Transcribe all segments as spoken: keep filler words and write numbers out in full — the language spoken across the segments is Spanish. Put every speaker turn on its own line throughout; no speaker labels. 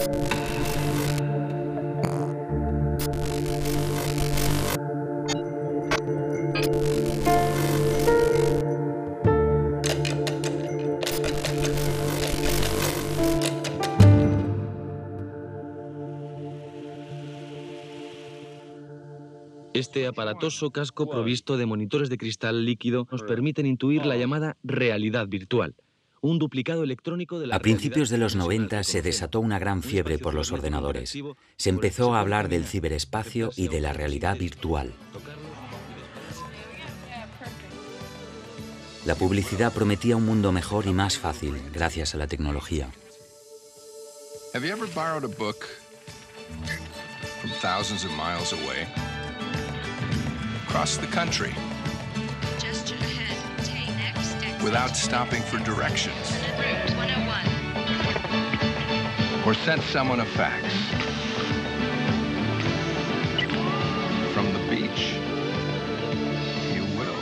Este aparatoso casco provisto de monitores de cristal líquido nos permiten intuir la llamada realidad virtual, un duplicado electrónico de la
A principios de los
realidad
noventa se desató una gran fiebre por los ordenadores. Se empezó a hablar del ciberespacio y de la realidad virtual. La publicidad prometía un mundo mejor y más fácil gracias a la tecnología.
Have you ever borrowed a book from thousands of miles away? Across the country.
Gesture ahead. Take next exit.
Without stopping for directions.
Route one oh one.
Or sent someone a fax. From the beach. You will.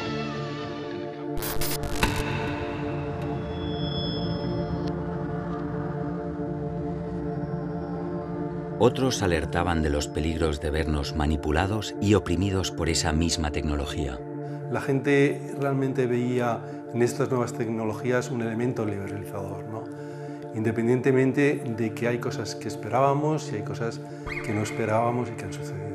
Otros alertaban de los peligros de vernos manipulados y oprimidos por esa misma tecnología.
La gente realmente veía en estas nuevas tecnologías un elemento liberalizador, ¿no? Independientemente de que hay cosas que esperábamos y hay cosas que no esperábamos y que han sucedido.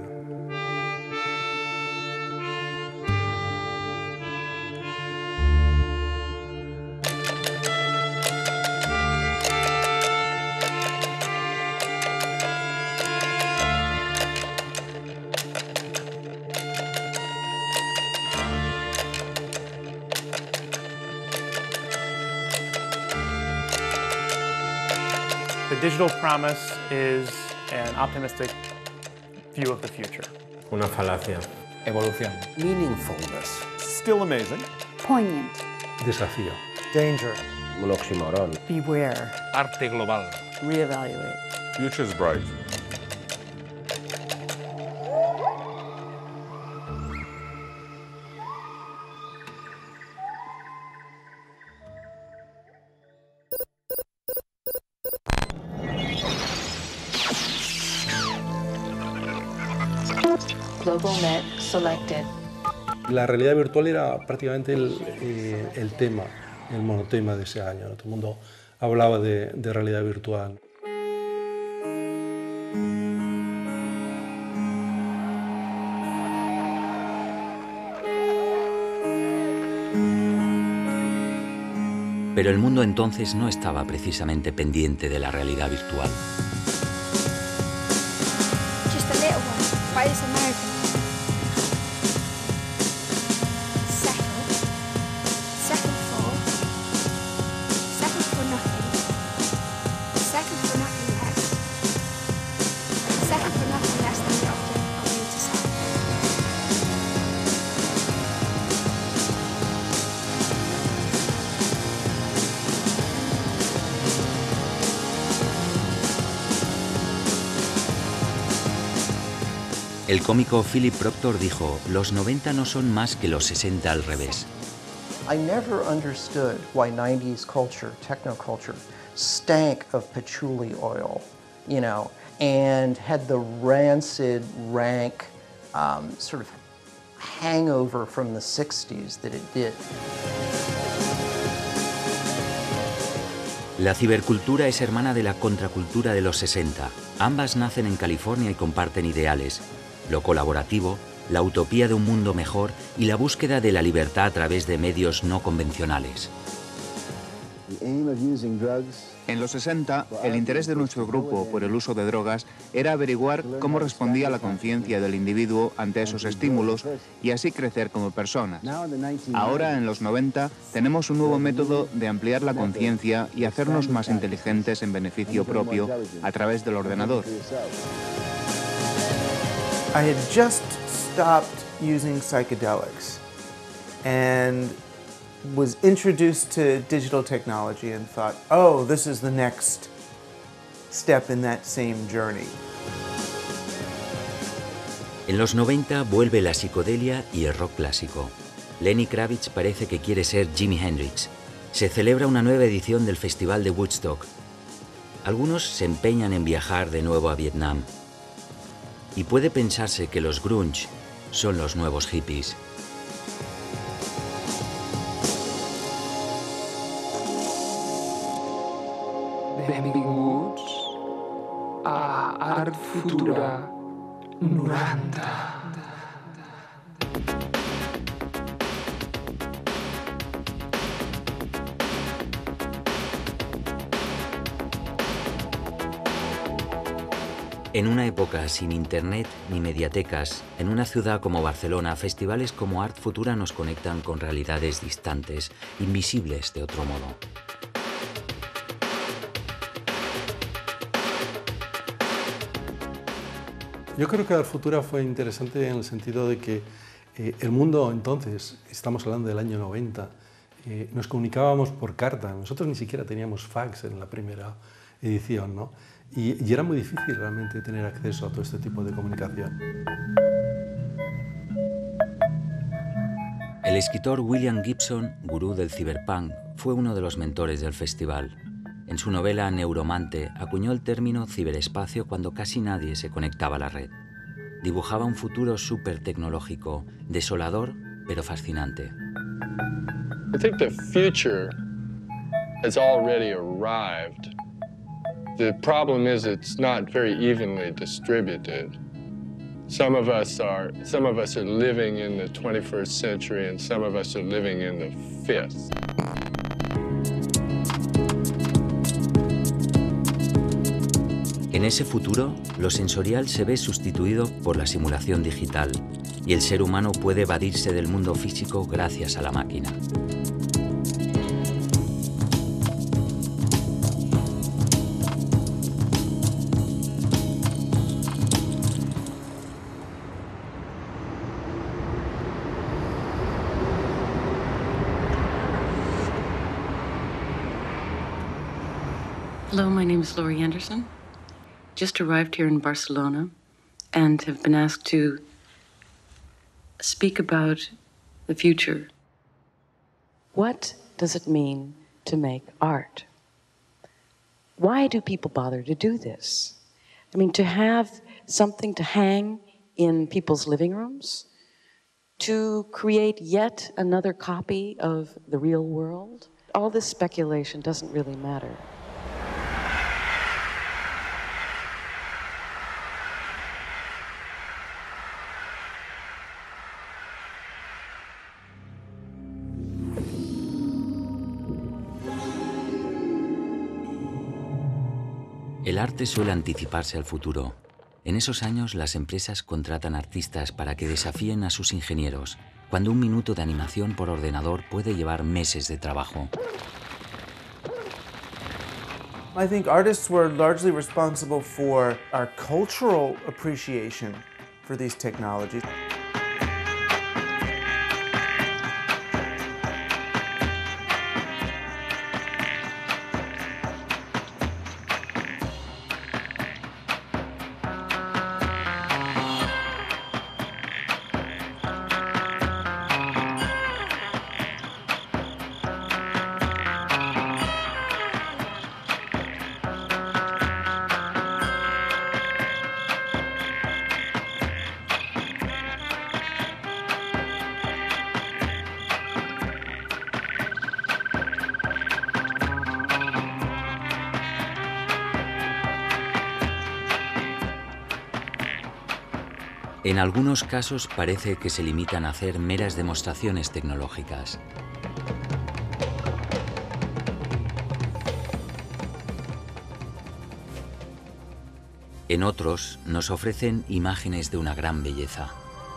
The digital promise is an optimistic view of the future.
Una falacia.
Evolución.
Meaningfulness.
Still amazing.
Poignant.
Desafío.
Danger.
Un oxímoron.
Beware.
Arte global.
Reevaluate.
Future's bright.
Global net selected.
La realidad virtual era prácticamente el, eh, el tema, el monotema de ese año, ¿no? Todo el mundo hablaba de, de realidad virtual.
Pero el mundo entonces no estaba precisamente pendiente de la realidad virtual.
Just a little one. Why is American? Settle. Settle for. Settle for nothing. Settle for nothing less. Settle for nothing less than the object of you to settle.
El cómico Philip Proctor dijo, los noventa no son más que los sesenta al revés.
I never understood why nineties culture, techno culture, stank of patchouli oil, you know, and had the rancid, rank, um, sort of hangover from the sixties that it did.
La cibercultura es hermana de la contracultura de los sesenta. Ambas nacen en California y comparten ideales: lo colaborativo, la utopía de un mundo mejor y la búsqueda de la libertad a través de medios no convencionales.
En los sesenta, el interés de nuestro grupo por el uso de drogas era averiguar cómo respondía la conciencia del individuo ante esos estímulos y así crecer como personas. Ahora, en los noventa, tenemos un nuevo método de ampliar la conciencia y hacernos más inteligentes en beneficio propio a través del ordenador.
I had just stopped using psychedelics and was introduced to digital technology and thought, oh, this is the next step in that same journey.
En los noventa vuelve la psicodelia y el rock clásico. Lenny Kravitz parece que quiere ser Jimi Hendrix. Se celebra una nueva edición del Festival de Woodstock. Algunos se empeñan en viajar de nuevo a Vietnam. Y puede pensarse que los grunge son los nuevos hippies.
Benvinguts a Art Futura noranta.
En una época sin internet ni mediatecas, en una ciudad como Barcelona, festivales como Art Futura nos conectan con realidades distantes, invisibles de otro modo.
Yo creo que Art Futura fue interesante en el sentido de que eh, el mundo entonces, estamos hablando del año noventa, eh, nos comunicábamos por carta. Nosotros ni siquiera teníamos fax en la primera edición, ¿no? Y, y era muy difícil realmente tener acceso a todo este tipo de comunicación.
El escritor William Gibson, gurú del cyberpunk, fue uno de los mentores del festival. En su novela Neuromante acuñó el término ciberespacio cuando casi nadie se conectaba a la red. Dibujaba un futuro súper tecnológico, desolador pero fascinante.
I think the future has already arrived. The problem is it's not very evenly distributed. Some of us are some of us are living in the twenty-first century and some of us are living in the fifth.
En ese futuro, lo sensorial se ve sustituido por la simulación digital y el ser humano puede evadirse del mundo físico gracias a la máquina.
Hello, my name is Laurie Anderson. Just arrived here in Barcelona and have been asked to speak about the future.
What does it mean to make art? Why do people bother to do this? I mean, to have something to hang in people's living rooms, to create yet another copy of the real world. All this speculation doesn't really matter.
El arte suele anticiparse al futuro. En esos años, las empresas contratan artistas para que desafíen a sus ingenieros, cuando un minuto de animación por ordenador puede llevar meses de trabajo.
I think artists were largely responsible for our cultural appreciation for these technologies.
En algunos casos parece que se limitan a hacer meras demostraciones tecnológicas. En otros nos ofrecen imágenes de una gran belleza.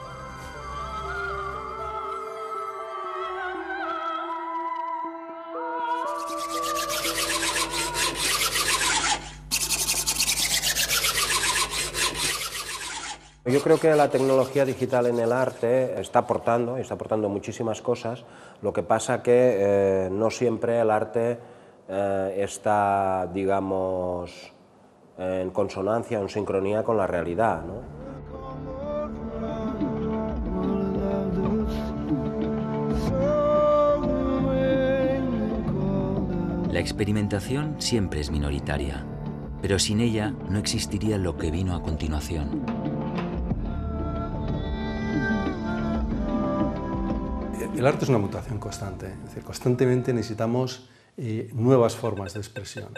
Yo creo que la tecnología digital en el arte está aportando, está aportando muchísimas cosas, lo que pasa que eh, no siempre el arte eh, está, digamos, en consonancia, en sincronía con la realidad, ¿no?
La experimentación siempre es minoritaria. pero sin ella no existiría lo que vino a continuación.
El arte es una mutación constante, es decir, constantemente necesitamos eh, nuevas formas de expresión.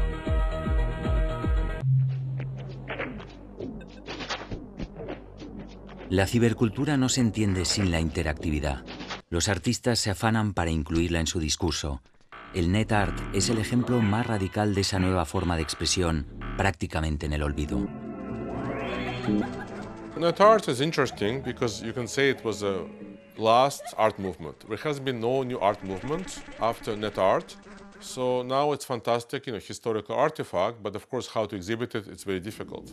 La cibercultura no se entiende sin la interactividad. Los artistas se afanan para incluirla en su discurso. El net art es el ejemplo más radical de esa nueva forma de expresión, prácticamente en el olvido.
Net art is interesting because you can say it was a last art movement. There has been no new art movement after net art. So now it's fantastic, you know, historical artifact, but of course how to exhibit it, it's very difficult.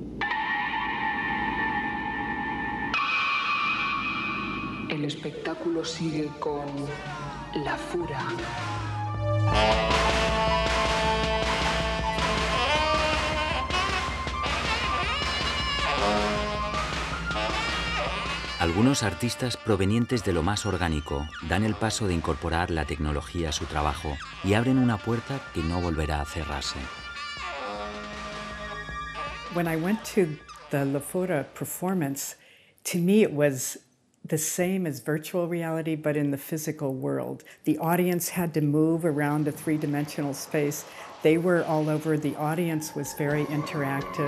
El espectáculo sigue con La Fura.
Algunos artistas provenientes de lo más orgánico dan el paso de incorporar la tecnología a su trabajo y abren una puerta que no volverá a cerrarse.
When I went to the La Fura performance, to me it was the same as virtual reality, but in the physical world. The audience had to move around a three-dimensional space. They were all over. The audience was very interactive.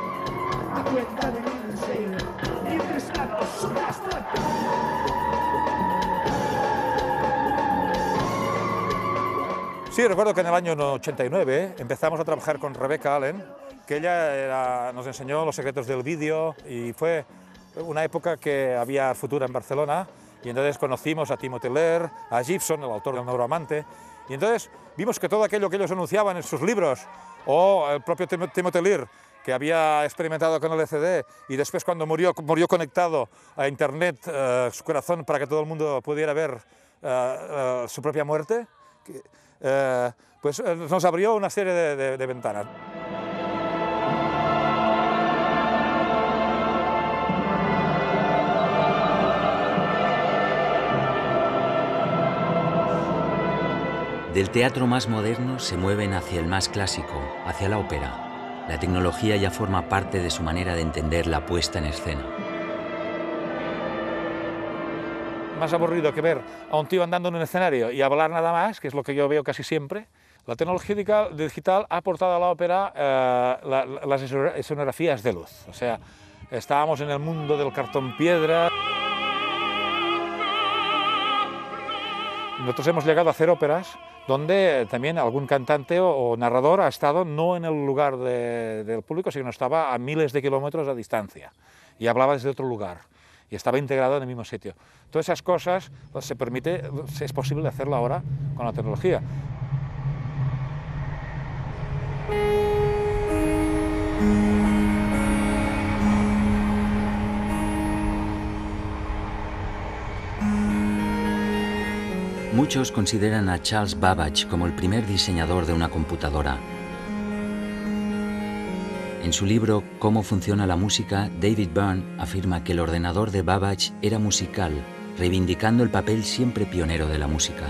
Sí, recuerdo que en el año ochenta y nueve empezamos a trabajar con Rebecca Allen, que ella era, nos enseñó los secretos del vídeo y fue una época que había Futura en Barcelona y entonces conocimos a Timothy Lear, a Gibson, el autor del Neuroamante, y entonces vimos que todo aquello que ellos anunciaban en sus libros, o el propio Tim Timothy Lear, que había experimentado con el L C D y después cuando murió, murió conectado a Internet, uh, su corazón para que todo el mundo pudiera ver uh, uh, su propia muerte, que, uh, pues uh, nos abrió una serie de, de, de ventanas.
Del teatro más moderno se mueven hacia el más clásico, hacia la ópera. La tecnología ya forma parte de su manera de entender la puesta en escena.
Más aburrido que ver a un tío andando en un escenario y hablar nada más, que es lo que yo veo casi siempre. La tecnología digital ha aportado a la ópera eh, la, las escenografías de luz. O sea, estábamos en el mundo del cartón piedra. Nosotros hemos llegado a hacer óperas donde también algún cantante o, o narrador ha estado no en el lugar de, del público, sino estaba a miles de kilómetros de distancia y hablaba desde otro lugar y estaba integrado en el mismo sitio. Todas esas cosas pues, se permite, es posible hacerlo ahora con la tecnología.
Muchos consideran a Charles Babbage como el primer diseñador de una computadora. En su libro Cómo funciona la música, David Byrne afirma que el ordenador de Babbage era musical, reivindicando el papel siempre pionero de la música.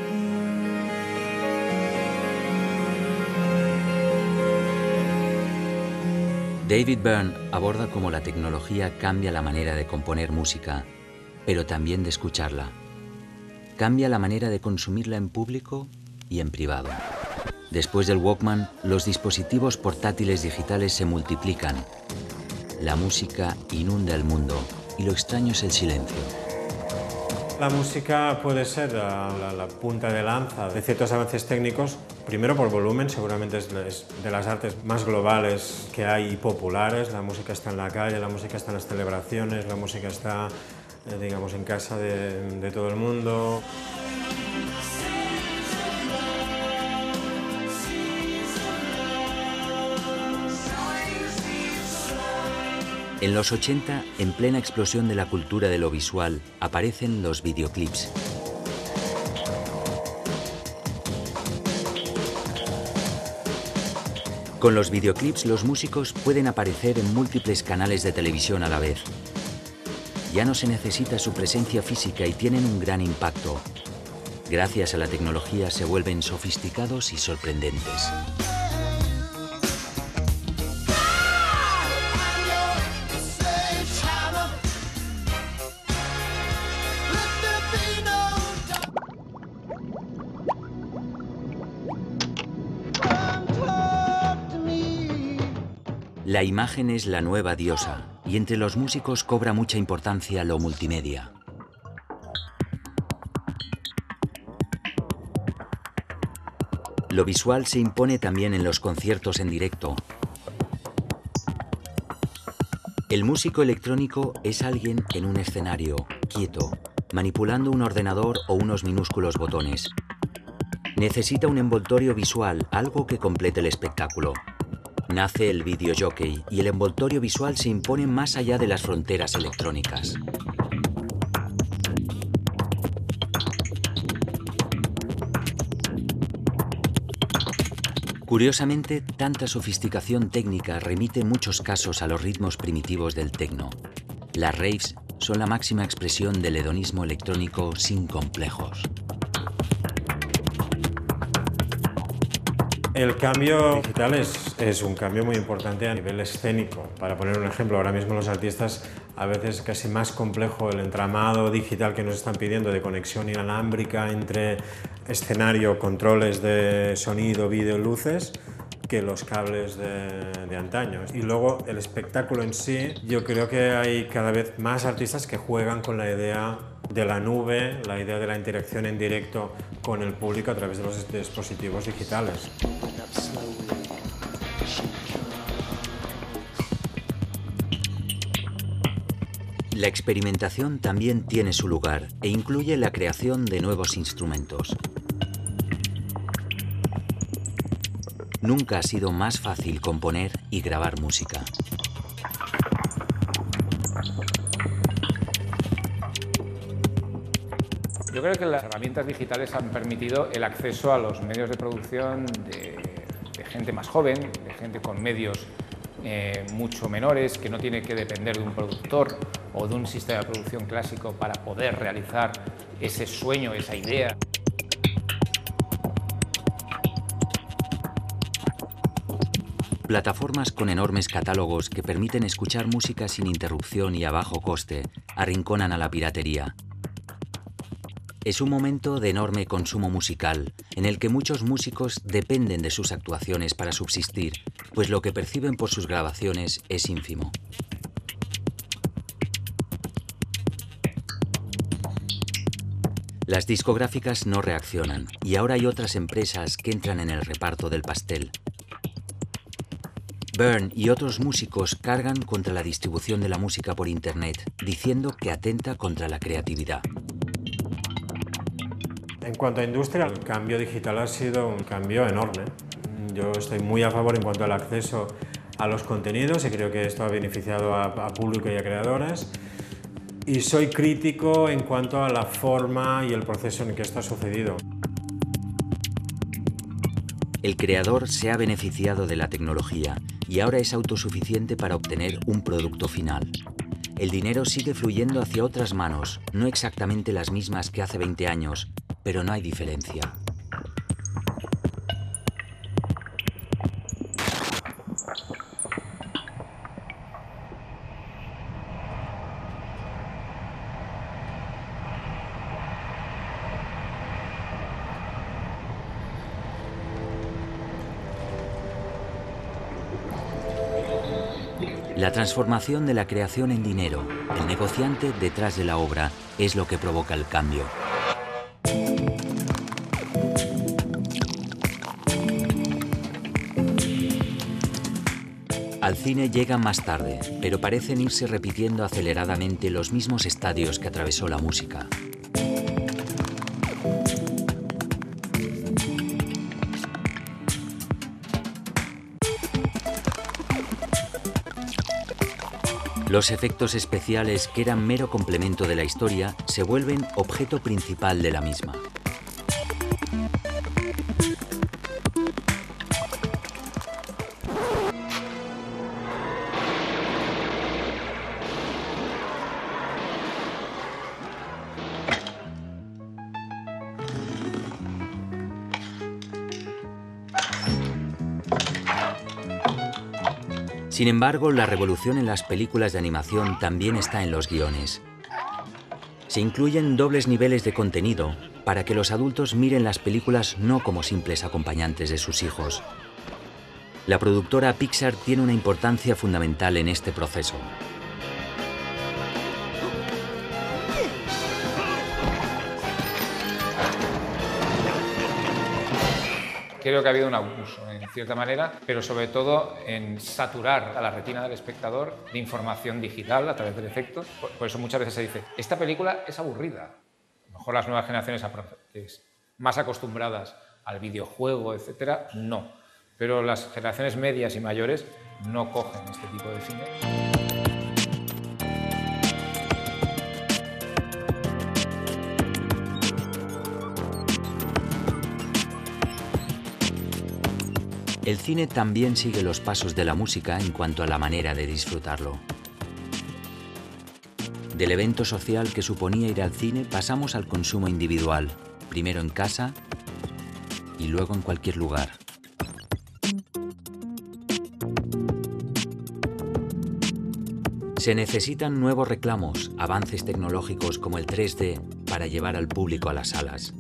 David Byrne aborda cómo la tecnología cambia la manera de componer música, pero también de escucharla. Cambia la manera de consumirla en público y en privado. Después del Walkman, los dispositivos portátiles digitales se multiplican. La música inunda el mundo y lo extraño es el silencio.
La música puede ser la, la, la punta de lanza de ciertos avances técnicos, primero por volumen, seguramente es de las artes más globales que hay y populares. La música está en la calle, la música está en las celebraciones, la música está digamos, en casa de, de todo el mundo.
En los ochenta, en plena explosión de la cultura de lo visual, aparecen los videoclips. Con los videoclips, los músicos pueden aparecer en múltiples canales de televisión a la vez. Ya no se necesita su presencia física y tienen un gran impacto. Gracias a la tecnología se vuelven sofisticados y sorprendentes. La imagen es la nueva diosa y entre los músicos cobra mucha importancia lo multimedia. Lo visual se impone también en los conciertos en directo. El músico electrónico es alguien en un escenario, quieto, manipulando un ordenador o unos minúsculos botones. Necesita un envoltorio visual, algo que complete el espectáculo. Nace el videojockey y el envoltorio visual se impone más allá de las fronteras electrónicas. Curiosamente, tanta sofisticación técnica remite en muchos casos a los ritmos primitivos del techno. Las raves son la máxima expresión del hedonismo electrónico sin complejos.
El cambio digital es, es un cambio muy importante a nivel escénico. Para poner un ejemplo, ahora mismo los artistas a veces es casi más complejo el entramado digital que nos están pidiendo de conexión inalámbrica entre escenario, controles de sonido, vídeo, luces, que los cables de, de antaño. Y luego el espectáculo en sí, yo creo que hay cada vez más artistas que juegan con la idea de la nube, la idea de la interacción en directo con el público a través de los dispositivos digitales.
La experimentación también tiene su lugar e incluye la creación de nuevos instrumentos. Nunca ha sido más fácil componer y grabar música.
Yo creo que las herramientas digitales han permitido el acceso a los medios de producción de, de gente más joven, de gente con medios eh, mucho menores, que no tiene que depender de un productor o de un sistema de producción clásico para poder realizar ese sueño, esa idea.
Plataformas con enormes catálogos que permiten escuchar música sin interrupción y a bajo coste arrinconan a la piratería. Es un momento de enorme consumo musical, en el que muchos músicos dependen de sus actuaciones para subsistir, pues lo que perciben por sus grabaciones es ínfimo. Las discográficas no reaccionan, y ahora hay otras empresas que entran en el reparto del pastel. Byrne y otros músicos cargan contra la distribución de la música por Internet, diciendo que atenta contra la creatividad.
En cuanto a industria, el cambio digital ha sido un cambio enorme. Yo estoy muy a favor en cuanto al acceso a los contenidos y creo que esto ha beneficiado a, a público y a creadores. Y soy crítico en cuanto a la forma y el proceso en que esto ha sucedido.
El creador se ha beneficiado de la tecnología y ahora es autosuficiente para obtener un producto final. El dinero sigue fluyendo hacia otras manos, no exactamente las mismas que hace veinte años, pero no hay diferencia. La transformación de la creación en dinero, el negociante detrás de la obra, es lo que provoca el cambio. Al cine llegan más tarde, pero parecen irse repitiendo aceleradamente los mismos estadios que atravesó la música. Los efectos especiales, que eran mero complemento de la historia, se vuelven objeto principal de la misma. Sin embargo, la revolución en las películas de animación también está en los guiones. Se incluyen dobles niveles de contenido para que los adultos miren las películas no como simples acompañantes de sus hijos. La productora Pixar tiene una importancia fundamental en este proceso.
Creo que ha habido un abuso, en cierta manera, pero sobre todo en saturar a la retina del espectador de información digital a través del efecto. Por, por eso muchas veces se dice, esta película es aburrida. A lo mejor las nuevas generaciones más acostumbradas al videojuego, etcétera, no. Pero las generaciones medias y mayores no cogen este tipo de cine.
El cine también sigue los pasos de la música en cuanto a la manera de disfrutarlo. Del evento social que suponía ir al cine pasamos al consumo individual, primero en casa y luego en cualquier lugar. Se necesitan nuevos reclamos, avances tecnológicos como el tres D para llevar al público a las salas.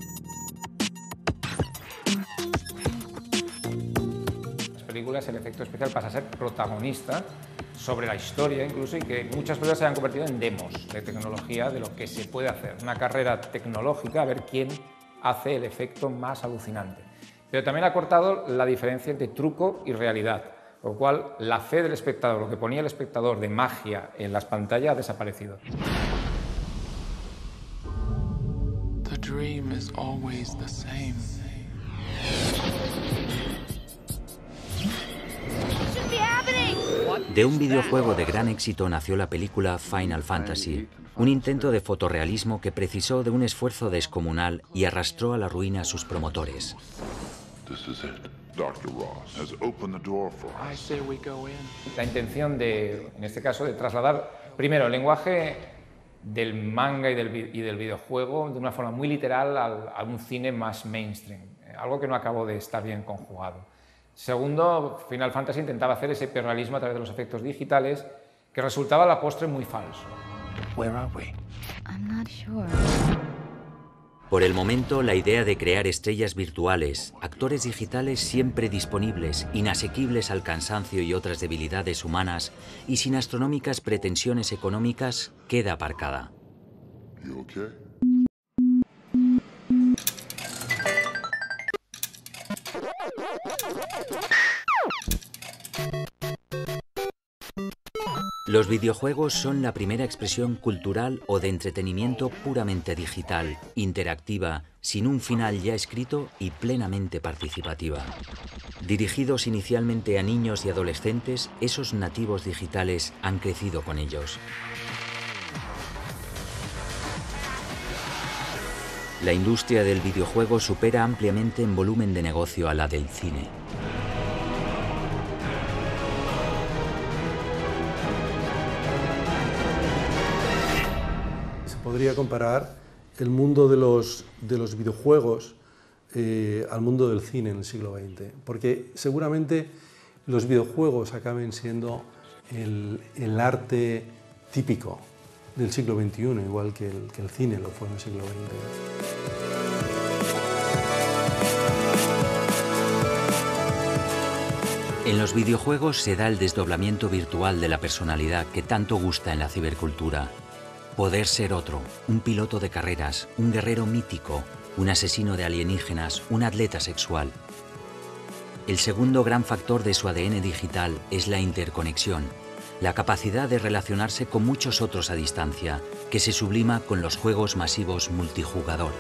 El efecto especial pasa a ser protagonista sobre la historia incluso, y que muchas películas se han convertido en demos de tecnología de lo que se puede hacer. Una carrera tecnológica a ver quién hace el efecto más alucinante. Pero también ha cortado la diferencia entre truco y realidad, por lo cual la fe del espectador, lo que ponía el espectador de magia en las pantallas, ha desaparecido.
The dream is always the same.
De un videojuego de gran éxito nació la película Final Fantasy, un intento de fotorrealismo que precisó de un esfuerzo descomunal y arrastró a la ruina a sus promotores.
La intención de, en este caso, de trasladar primero el lenguaje del manga y del, y del videojuego de una forma muy literal al, a un cine más mainstream, algo que no acabó de estar bien conjugado. Segundo, Final Fantasy intentaba hacer ese hiperrealismo a través de los efectos digitales, que resultaba a la postre muy falso.
Where are we?
I'm not sure.
Por el momento, la idea de crear estrellas virtuales, actores digitales siempre disponibles, inasequibles al cansancio y otras debilidades humanas, y sin astronómicas pretensiones económicas, queda aparcada.
You okay?
Los videojuegos son la primera expresión cultural o de entretenimiento puramente digital, interactiva, sin un final ya escrito y plenamente participativa. Dirigidos inicialmente a niños y adolescentes, esos nativos digitales han crecido con ellos. La industria del videojuego supera ampliamente en volumen de negocio a la del cine.
Podría comparar el mundo de los, de los videojuegos eh, al mundo del cine en el siglo veinte, porque seguramente los videojuegos acaben siendo el, el arte típico del siglo veintiuno, igual que el, que el cine lo fue en el siglo veinte.
En los videojuegos se da el desdoblamiento virtual de la personalidad que tanto gusta en la cibercultura. Poder ser otro, un piloto de carreras, un guerrero mítico, un asesino de alienígenas, un atleta sexual. El segundo gran factor de su A D N digital es la interconexión, la capacidad de relacionarse con muchos otros a distancia, que se sublima con los juegos masivos multijugador.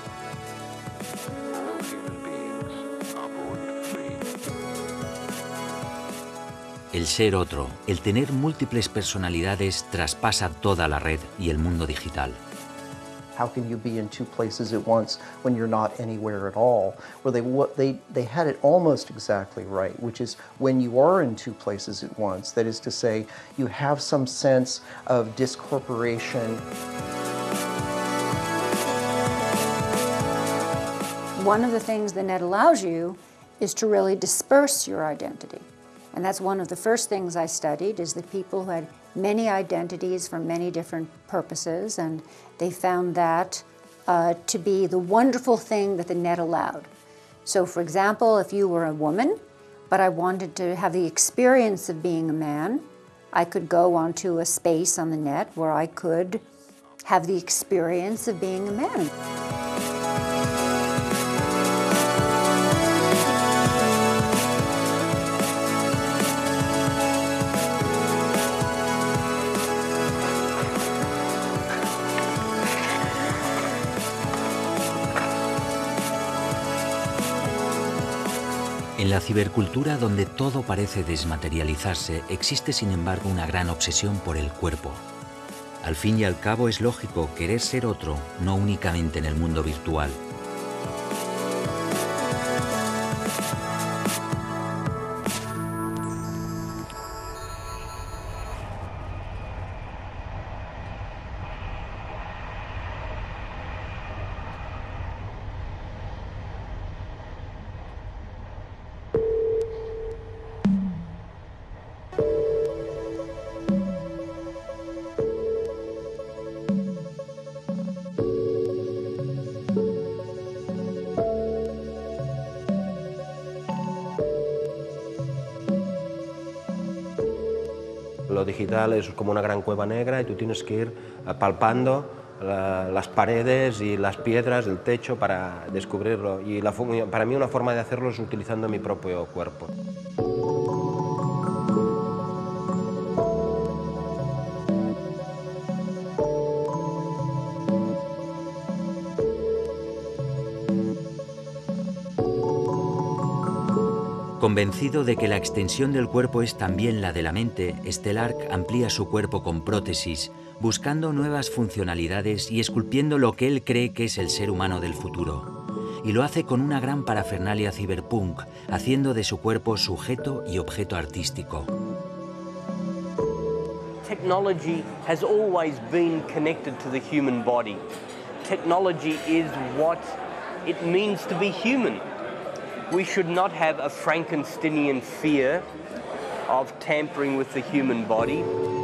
El ser otro, el tener múltiples personalidades traspasa toda la red y el mundo digital.
How can you be in two places at once when you're not anywhere at all? Well, they, they, they had it almost exactly right, which is when you are in two places at once, that is to say, you have some sense of discorporation.
One of the things the net allows you is to really disperse your identity. And that's one of the first things I studied, is that people who had many identities for many different purposes, and they found that uh, to be the wonderful thing that the net allowed. So for example, if you were a woman, but I wanted to have the experience of being a man. I could go onto a space on the net where I could have the experience of being a man.
En la cibercultura, donde todo parece desmaterializarse, existe sin embargo una gran obsesión por el cuerpo. Al fin y al cabo es lógico querer ser otro, no únicamente en el mundo virtual.
Lo digital es como una gran cueva negra y tú tienes que ir palpando la, las paredes y las piedras del techo para descubrirlo. Y la, para mí una forma de hacerlo es utilizando mi propio cuerpo.
Convencido de que la extensión del cuerpo es también la de la mente, Stelarc amplía su cuerpo con prótesis, buscando nuevas funcionalidades y esculpiendo lo que él cree que es el ser humano del futuro. Y lo hace con una gran parafernalia cyberpunk, haciendo de su cuerpo sujeto y objeto artístico.
Technology has always been connected to the human body. Technology is what it means to be human. We should not have a Frankensteinian fear of tampering with the human body.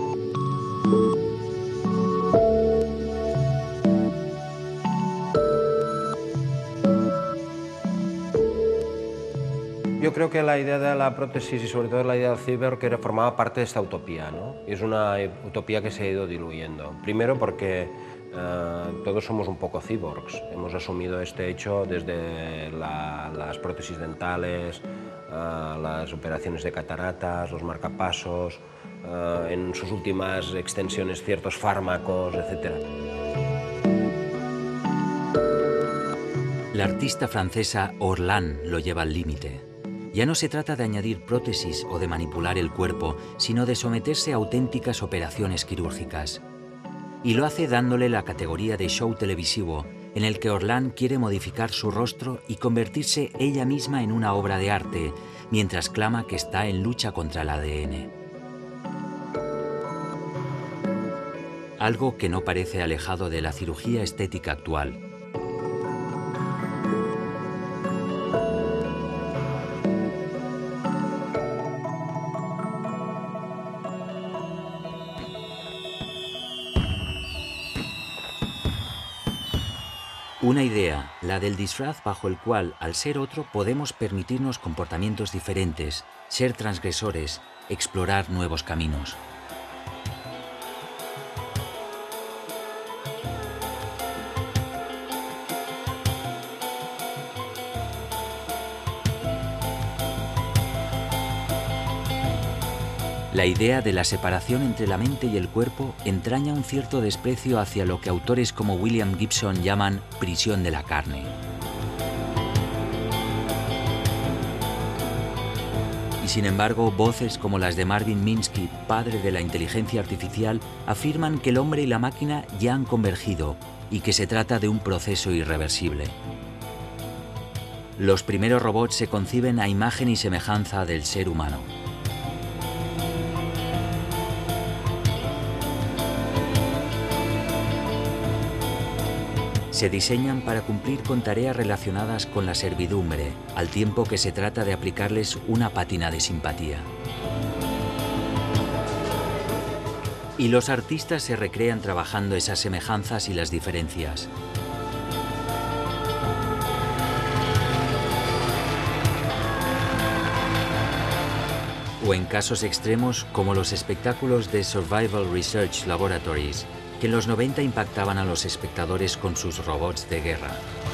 Yo creo que la idea de la prótesis y sobre todo la idea del ciber que formaba parte de esta utopía, ¿no? Y es una utopía que se ha ido diluyendo. Primero porque Uh, todos somos un poco cyborgs, hemos asumido este hecho desde la, las prótesis dentales, uh, las operaciones de cataratas, los marcapasos, uh, en sus últimas extensiones ciertos fármacos, etcétera.
La artista francesa Orlan lo lleva al límite. Ya no se trata de añadir prótesis o de manipular el cuerpo, sino de someterse a auténticas operaciones quirúrgicas. Y lo hace dándole la categoría de show televisivo, en el que Orlan quiere modificar su rostro y convertirse ella misma en una obra de arte, mientras clama que está en lucha contra el A D N. Algo que no parece alejado de la cirugía estética actual. Una idea, la del disfraz bajo el cual, al ser otro, podemos permitirnos comportamientos diferentes, ser transgresores, explorar nuevos caminos. La idea de la separación entre la mente y el cuerpo entraña un cierto desprecio hacia lo que autores como William Gibson llaman prisión de la carne. Y sin embargo, voces como las de Marvin Minsky, padre de la inteligencia artificial, afirman que el hombre y la máquina ya han convergido y que se trata de un proceso irreversible. Los primeros robots se conciben a imagen y semejanza del ser humano. Se diseñan para cumplir con tareas relacionadas con la servidumbre, al tiempo que se trata de aplicarles una pátina de simpatía. Y los artistas se recrean trabajando esas semejanzas y las diferencias. O en casos extremos como los espectáculos de Survival Research Laboratories, que en los noventa impactaban a los espectadores con sus robots de guerra.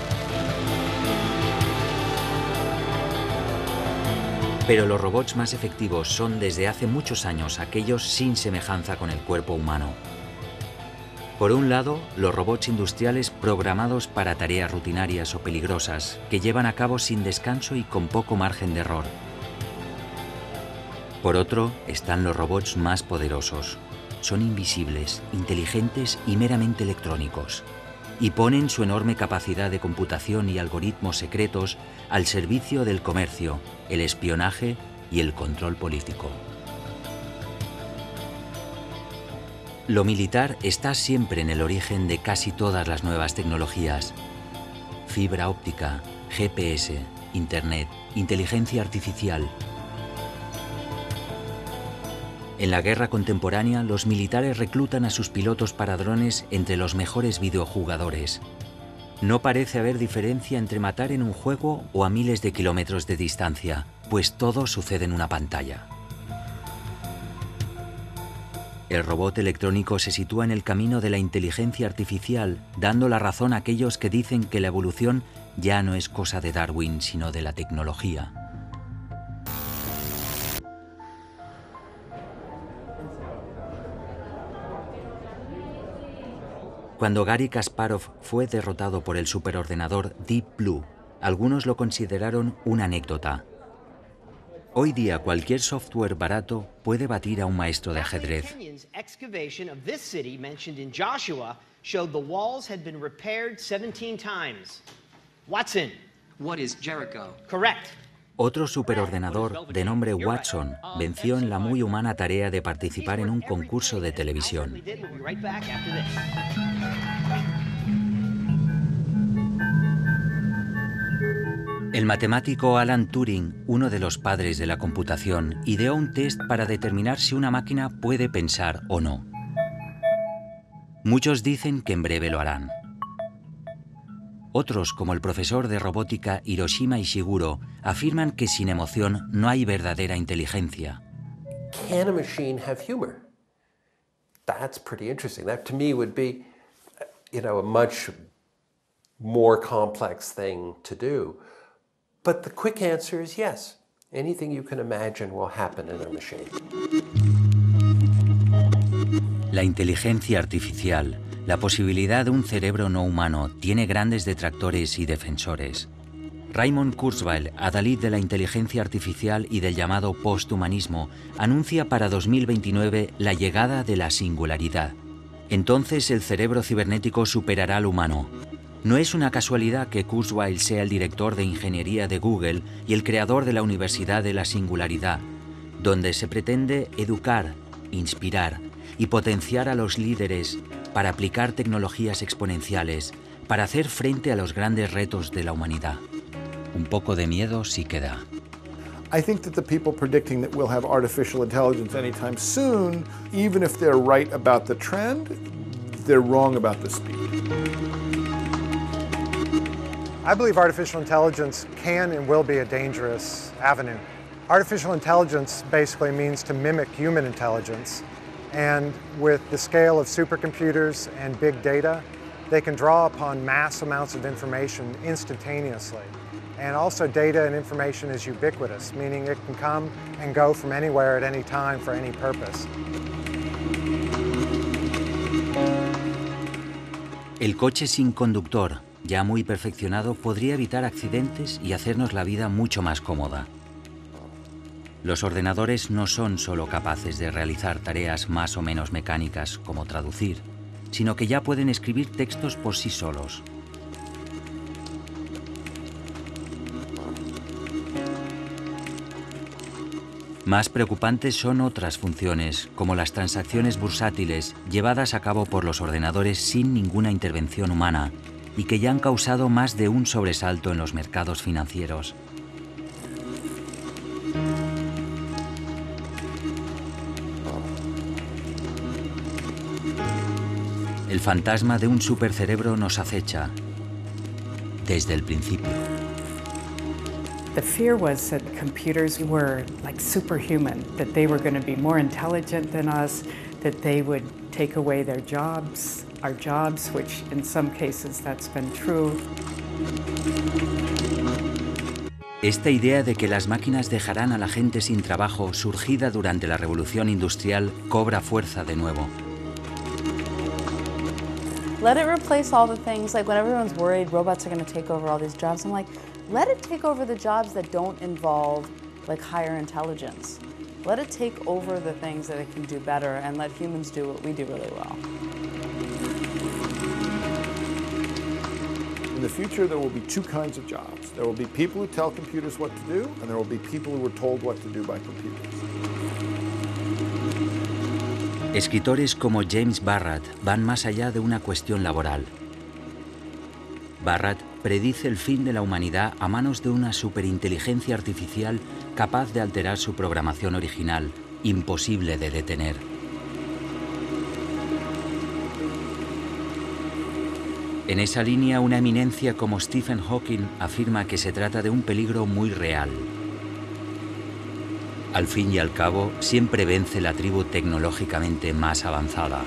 Pero los robots más efectivos son desde hace muchos años aquellos sin semejanza con el cuerpo humano. Por un lado, los robots industriales programados para tareas rutinarias o peligrosas, que llevan a cabo sin descanso y con poco margen de error. Por otro, están los robots más poderosos. Son invisibles, inteligentes y meramente electrónicos. Y ponen su enorme capacidad de computación y algoritmos secretos al servicio del comercio, el espionaje y el control político. Lo militar está siempre en el origen de casi todas las nuevas tecnologías. Fibra óptica, G P S, Internet, inteligencia artificial. En la guerra contemporánea, los militares reclutan a sus pilotos para drones entre los mejores videojugadores. No parece haber diferencia entre matar en un juego o a miles de kilómetros de distancia, pues todo sucede en una pantalla. El robot electrónico se sitúa en el camino de la inteligencia artificial, dando la razón a aquellos que dicen que la evolución ya no es cosa de Darwin, sino de la tecnología. Cuando Garry Kasparov fue derrotado por el superordenador Deep Blue, algunos lo consideraron una anécdota. Hoy día cualquier software barato puede batir a un maestro de ajedrez.
Excavation of this city mentioned in Joshua showed the walls had been repaired seventeen times. Watson.
What is Jericho?
Correct.
Otro superordenador de nombre Watson venció en la muy humana tarea de participar en un concurso de televisión. El matemático Alan Turing, uno de los padres de la computación, ideó un test para determinar si una máquina puede pensar o no. Muchos dicen que en breve lo harán. Otros, como el profesor de robótica Hiroshima Ishiguro, afirman que sin emoción no hay verdadera inteligencia.
Can a machine have humor? That's pretty interesting. That to me would be, you know, a much more complex thing to do. But the quick answer is yes. Anything you can imagine will happen in a machine.
La inteligencia artificial, la posibilidad de un cerebro no humano, tiene grandes detractores y defensores. Raymond Kurzweil, adalid de la inteligencia artificial y del llamado posthumanismo, anuncia para dos mil veintinueve la llegada de la singularidad. Entonces el cerebro cibernético superará al humano. No es una casualidad que Kurzweil sea el director de ingeniería de Google y el creador de la Universidad de la Singularidad, donde se pretende educar, inspirar y potenciar a los líderes para aplicar tecnologías exponenciales, para hacer frente a los grandes retos de la humanidad. Un poco de miedo sí que da.
I think that the people predicting that we'll have artificial intelligence anytime soon, even if they're right about the trend, they're wrong about the speed.
I believe artificial intelligence can and will be a dangerous avenue. Artificial intelligence basically means to mimic human intelligence, and with the scale of supercomputers and big data, they can draw upon mass amounts of information instantaneously. And also data and information is ubiquitous, meaning it can come and go from anywhere at any time for any purpose.
El coche sin conductor, ya muy perfeccionado, podría evitar accidentes y hacernos la vida mucho más cómoda. Los ordenadores no son solo capaces de realizar tareas más o menos mecánicas como traducir, sino que ya pueden escribir textos por sí solos. Más preocupantes son otras funciones, como las transacciones bursátiles llevadas a cabo por los ordenadores sin ninguna intervención humana y que ya han causado más de un sobresalto en los mercados financieros. El fantasma de un supercerebro nos acecha desde el principio.
The fear was that computers were like superhuman, that they were going to be more intelligent than us, that they would take away their jobs, our jobs, which in some cases that's been true.
Esta idea de que las máquinas dejarán a la gente sin trabajo, surgida durante la Revolución Industrial, cobra fuerza de nuevo.
Let it replace all the things, like when everyone's worried robots are going to take over all these jobs, I'm like, let it take over the jobs that don't involve like higher intelligence. Let it take over the things that it can do better and let humans do what we do really well.
In the future, there will be two kinds of jobs. There will be people who tell computers what to do, and there will be people who are told what to do by computers.
Escritores como James Barrat van más allá de una cuestión laboral. Barrat predice el fin de la humanidad a manos de una superinteligencia artificial capaz de alterar su programación original, imposible de detener. En esa línea, una eminencia como Stephen Hawking afirma que se trata de un peligro muy real. Al fin y al cabo, siempre vence la tribu tecnológicamente más avanzada.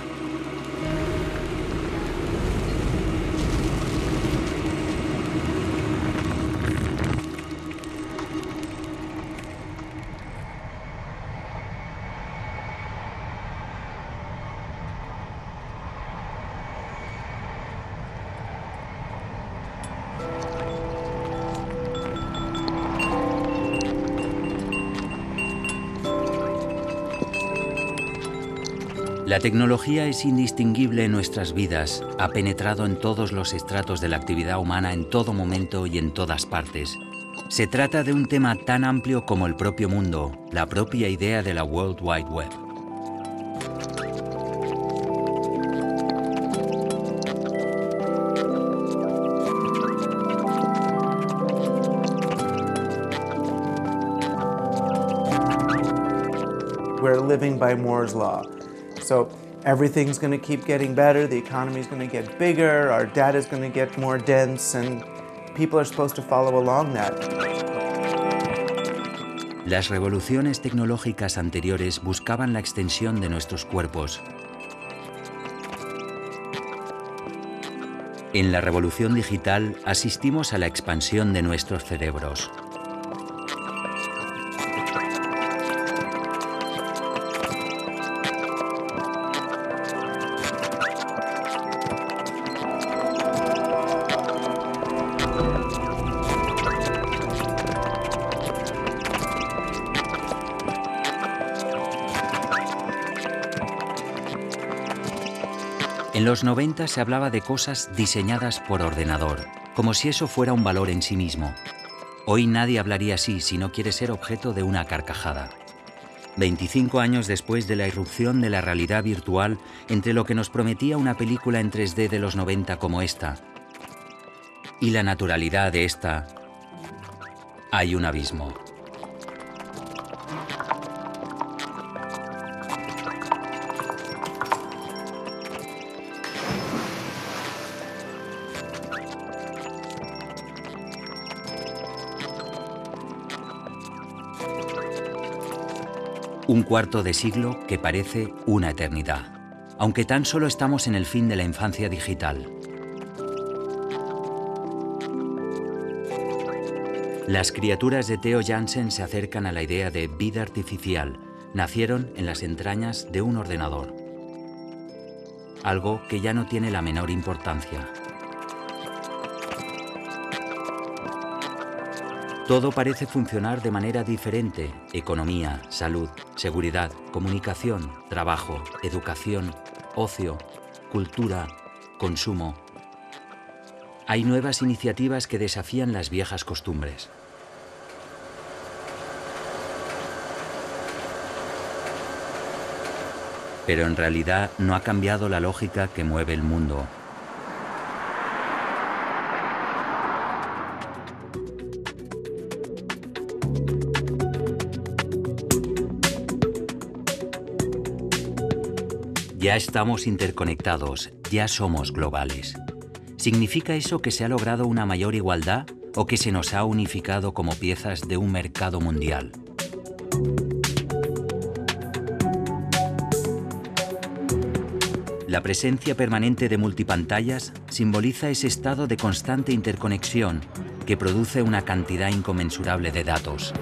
La tecnología es indistinguible en nuestras vidas, ha penetrado en todos los estratos de la actividad humana en todo momento y en todas partes. Se trata de un tema tan amplio como el propio mundo, la propia idea de la World Wide Web.
We're living by Moore's Law. So everything's going to keep getting better, the economy's going to get bigger, our data's going to get more dense, and people are supposed to follow along that.
Las revoluciones tecnológicas anteriores buscaban la extensión de nuestros cuerpos. En la revolución digital asistimos a la expansión de nuestros cerebros. En los noventa se hablaba de cosas diseñadas por ordenador, como si eso fuera un valor en sí mismo. Hoy nadie hablaría así si no quiere ser objeto de una carcajada. veinticinco años después de la irrupción de la realidad virtual, entre lo que nos prometía una película en tres D de los noventa como esta y la naturalidad de esta, hay un abismo. Un cuarto de siglo que parece una eternidad, aunque tan solo estamos en el fin de la infancia digital. Las criaturas de Theo Jansen se acercan a la idea de vida artificial. Nacieron en las entrañas de un ordenador. Algo que ya no tiene la menor importancia. Todo parece funcionar de manera diferente: economía, salud, seguridad, comunicación, trabajo, educación, ocio, cultura, consumo. Hay nuevas iniciativas que desafían las viejas costumbres. Pero en realidad no ha cambiado la lógica que mueve el mundo. Ya estamos interconectados, ya somos globales. ¿Significa eso que se ha logrado una mayor igualdad o que se nos ha unificado como piezas de un mercado mundial. La presencia permanente de multipantallas simboliza ese estado de constante interconexión que produce una cantidad inconmensurable de datos.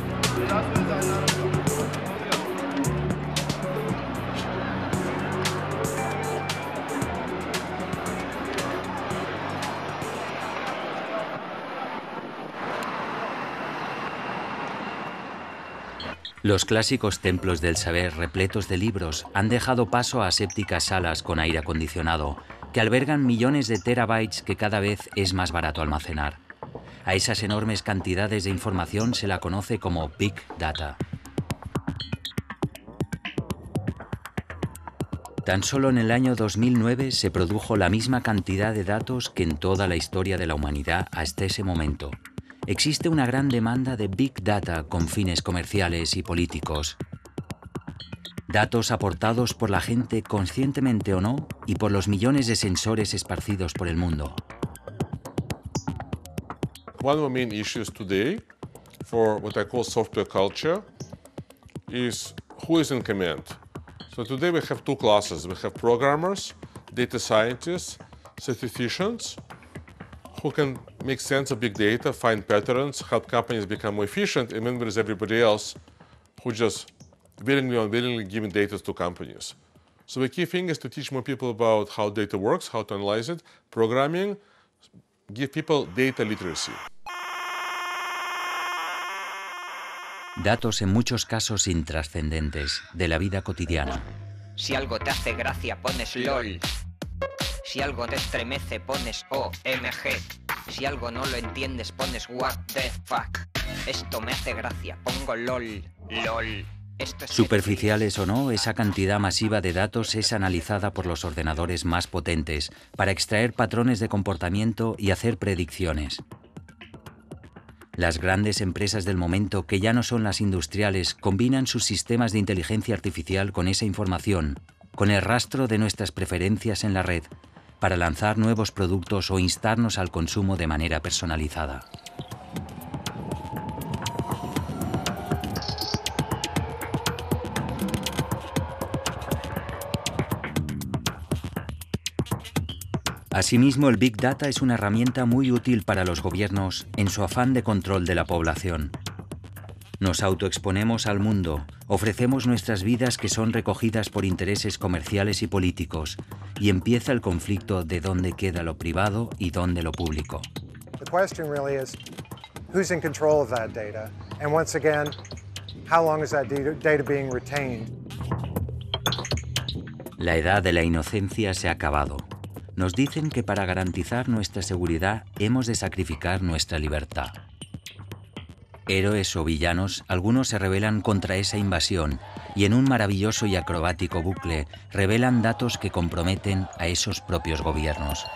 Los clásicos templos del saber repletos de libros han dejado paso a asépticas salas con aire acondicionado que albergan millones de terabytes que cada vez es más barato almacenar. A esas enormes cantidades de información se la conoce como Big Data. Tan solo en el año dos mil nueve se produjo la misma cantidad de datos que en toda la historia de la humanidad hasta ese momento. Existe una gran demanda de Big Data con fines comerciales y políticos. Datos aportados por la gente conscientemente o no y por los millones de sensores esparcidos por el mundo.
One of the main issues today for what I call software culture is who is in command. So today we have two classes. We have programmers, data scientists, statisticians, who can make sense of big data, find patterns, help companies become more efficient, and then there's everybody else who just willingly or unwillingly giving data to companies. So the key thing is to teach more people about how data works, how to analyze it, programming, give people data literacy.
Datos en muchos casos intrascendentes de la vida cotidiana.
Si algo te hace gracia, pones LOL. Si algo te estremece, pones O M G. Si algo no lo entiendes, pones what the fuck. Esto me hace gracia, pongo LOL. LOL. Esto es
Superficiales o no, esa cantidad masiva de datos es analizada por los ordenadores más potentes para extraer patrones de comportamiento y hacer predicciones. Las grandes empresas del momento, que ya no son las industriales, combinan sus sistemas de inteligencia artificial con esa información, con el rastro de nuestras preferencias en la red, para lanzar nuevos productos o instarnos al consumo de manera personalizada. Asimismo, el Big Data es una herramienta muy útil para los gobiernos en su afán de control de la población. Nos autoexponemos al mundo, ofrecemos nuestras vidas que son recogidas por intereses comerciales y políticos, y empieza el conflicto de dónde queda lo privado y dónde lo público.
The question really is, who's in control of that data? And once again, how long is that data being retained?
La edad de la inocencia se ha acabado. Nos dicen que para garantizar nuestra seguridad hemos de sacrificar nuestra libertad. Héroes o villanos, algunos se rebelan contra esa invasión y en un maravilloso y acrobático bucle revelan datos que comprometen a esos propios gobiernos.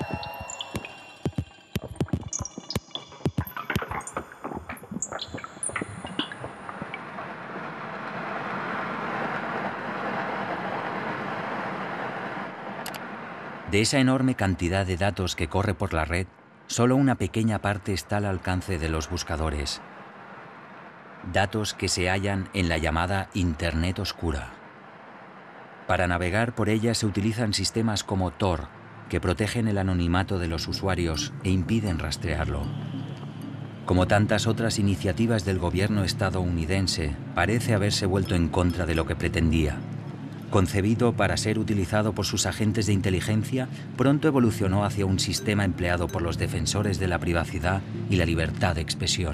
De esa enorme cantidad de datos que corre por la red, solo una pequeña parte está al alcance de los buscadores. Datos que se hallan en la llamada Internet oscura. Para navegar por ella se utilizan sistemas como Tor, que protegen el anonimato de los usuarios e impiden rastrearlo. Como tantas otras iniciativas del gobierno estadounidense, parece haberse vuelto en contra de lo que pretendía. Concebido para ser utilizado por sus agentes de inteligencia, pronto evolucionó hacia un sistema empleado por los defensores de la privacidad y la libertad de expresión.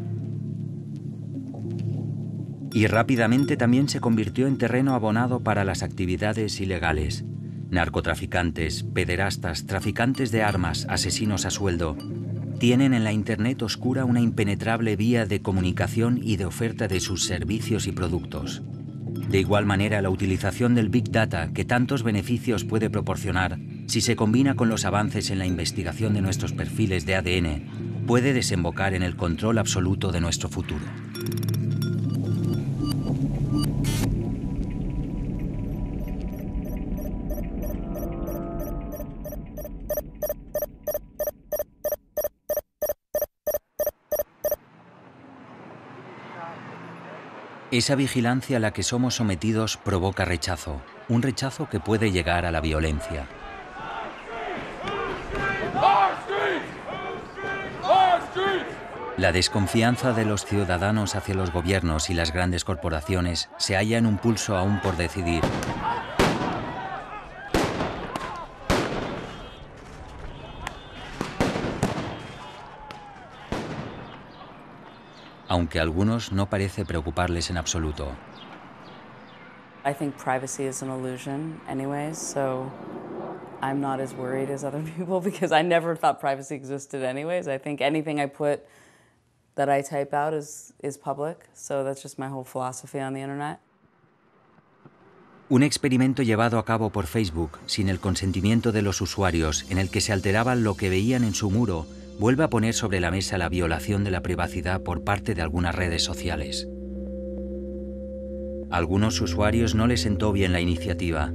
Y rápidamente también se convirtió en terreno abonado para las actividades ilegales. Narcotraficantes, pederastas, traficantes de armas, asesinos a sueldo, tienen en la Internet oscura una impenetrable vía de comunicación y de oferta de sus servicios y productos. De igual manera, la utilización del Big Data, que tantos beneficios puede proporcionar, si se combina con los avances en la investigación de nuestros perfiles de A D N, puede desembocar en el control absoluto de nuestro futuro. Esa vigilancia a la que somos sometidos provoca rechazo, un rechazo que puede llegar a la violencia. La desconfianza de los ciudadanos hacia los gobiernos y las grandes corporaciones se halla en un pulso aún por decidir. Aunque a algunos no parece preocuparles en absoluto.
I think privacy is an illusion anyways, so I'm not as worried as other people because I never thought privacy existed anyways. I think anything I put that I type out is, is public, so that's just my whole philosophy on the internet.
Un experimento llevado a cabo por Facebook sin el consentimiento de los usuarios, en el que se alteraba lo que veían en su muro, vuelve a poner sobre la mesa la violación de la privacidad por parte de algunas redes sociales. A algunos usuarios no les sentó bien la iniciativa.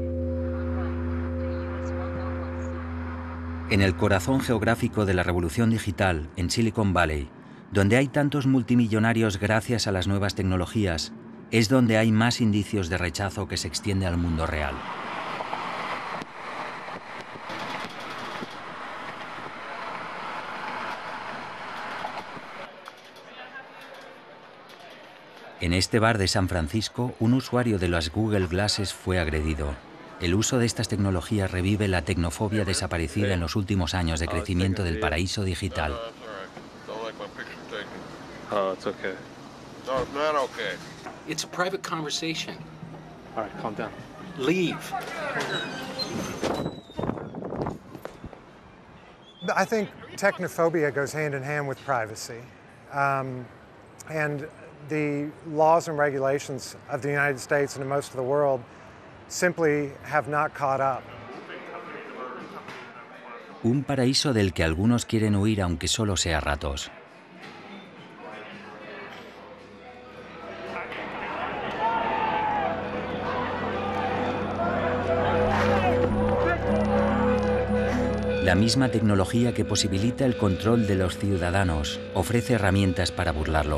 En el corazón geográfico de la revolución digital, en Silicon Valley, donde hay tantos multimillonarios gracias a las nuevas tecnologías, es donde hay más indicios de rechazo que se extiende al mundo real. En este bar de San Francisco, un usuario de las Google Glasses fue agredido. El uso de estas tecnologías revive la tecnofobia desaparecida en los últimos años de crecimiento del paraíso digital.
Oh, it's okay. No, not okay. It's a private conversation. All right, calm down. Leave.
I think technophobia goes hand in hand with privacy. Um, and the laws and regulations of the United States and of most of the world simply have not caught up.
Un paraíso del que algunos quieren huir aunque solo sea ratos. La misma tecnología que posibilita el control de los ciudadanos ofrece herramientas para burlarlo.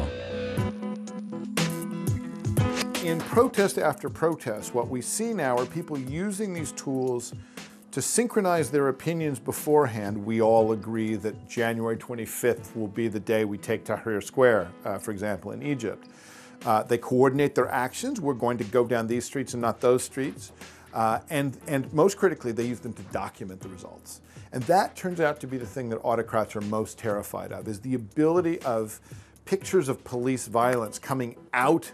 In protest after protest, what we see now are people using these tools to synchronize their opinions beforehand. We all agree that January twenty-fifth will be the day we take Tahrir Square, uh, for example, in Egypt. Uh, they coordinate their actions. We're going to go down these streets and not those streets. Uh, and, and most critically, they use them to document the results. And that turns out to be the thing that autocrats are most terrified of, is the ability of pictures of police violence coming out.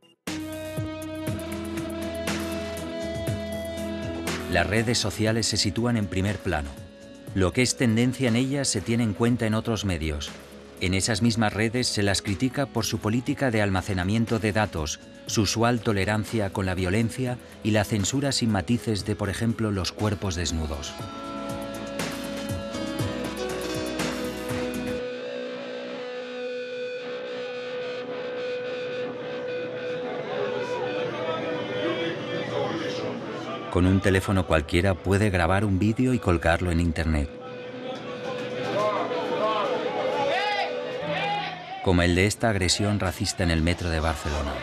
Las redes sociales se sitúan en primer plano. Lo que es tendencia en ellas se tiene en cuenta en otros medios. En esas mismas redes se las critica por su política de almacenamiento de datos, su usual tolerancia con la violencia y la censura sin matices de, por ejemplo, los cuerpos desnudos. Con un teléfono cualquiera puede grabar un vídeo y colgarlo en Internet. Como el de esta agresión racista en el metro de Barcelona.